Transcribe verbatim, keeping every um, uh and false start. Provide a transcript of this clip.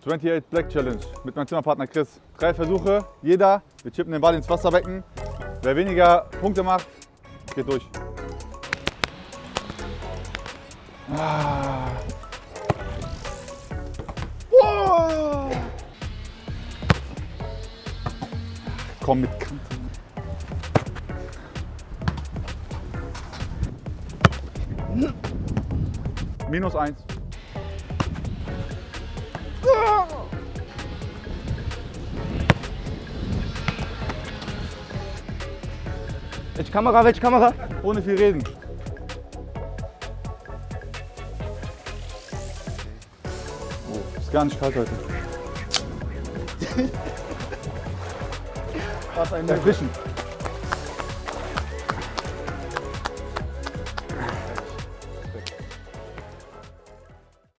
achtundzwanzig Black Challenge mit meinem Zimmerpartner Chris. Drei Versuche, jeder. Wir chippen den Ball ins Wasserbecken. Wer weniger Punkte macht, geht durch. Ah. Oh. Komm mit Kante. Minus eins. Welche Kamera, welche Kamera? Ohne viel reden. Oh, ist gar nicht kalt heute. Was ein Erfrischend.